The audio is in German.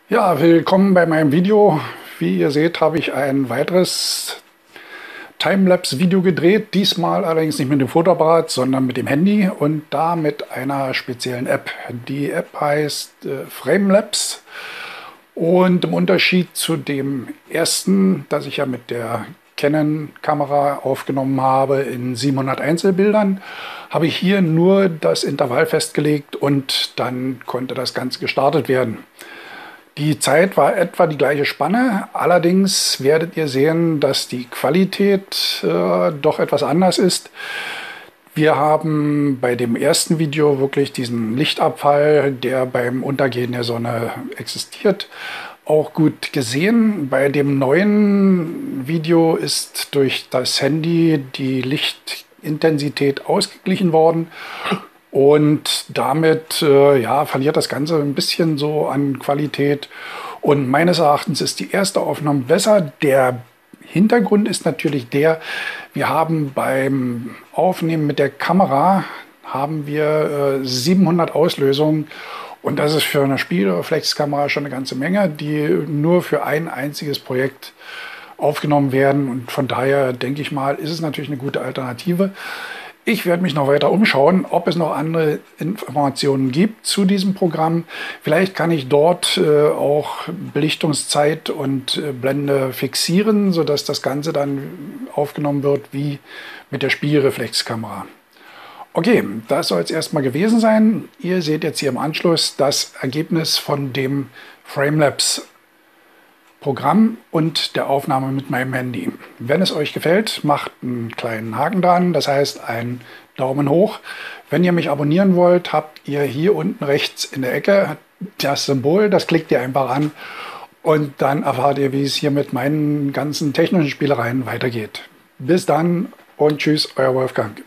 Ja, willkommen bei meinem Video. Wie ihr seht, habe ich ein weiteres Timelapse-Video gedreht. Diesmal allerdings nicht mit dem Fotoapparat, sondern mit dem Handy und da mit einer speziellen App. Die App heißt Framelapse und im Unterschied zu dem ersten, das ich ja mit der Canon-Kamera aufgenommen habe in 700 Einzelbildern, habe ich hier nur das Intervall festgelegt und dann konnte das Ganze gestartet werden. Die Zeit war etwa die gleiche Spanne, allerdings werdet ihr sehen, dass die Qualität doch etwas anders ist. Wir haben bei dem ersten Video wirklich diesen Lichtabfall, der beim Untergehen der Sonne existiert, auch gut gesehen. Bei dem neuen Video ist durch das Handy die Lichtintensität ausgeglichen worden. Und damit ja, verliert das Ganze ein bisschen so an Qualität. Und meines Erachtens ist die erste Aufnahme besser. Der Hintergrund ist natürlich der, wir haben beim Aufnehmen mit der Kamera haben wir 700 Auslösungen. Und das ist für eine Spiegelreflexkamera schon eine ganze Menge, die nur für ein einziges Projekt aufgenommen werden. Und von daher denke ich mal, ist es natürlich eine gute Alternative. Ich werde mich noch weiter umschauen, ob es noch andere Informationen gibt zu diesem Programm. Vielleicht kann ich dort auch Belichtungszeit und Blende fixieren, sodass das Ganze dann aufgenommen wird wie mit der Spiegelreflexkamera. Okay, das soll es erstmal gewesen sein. Ihr seht jetzt hier im Anschluss das Ergebnis von dem Framelapse Programm und der Aufnahme mit meinem Handy. Wenn es euch gefällt, macht einen kleinen Haken dran, das heißt einen Daumen hoch. Wenn ihr mich abonnieren wollt, habt ihr hier unten rechts in der Ecke das Symbol, das klickt ihr einfach an und dann erfahrt ihr, wie es hier mit meinen ganzen technischen Spielereien weitergeht. Bis dann und tschüss, euer Wolfgang.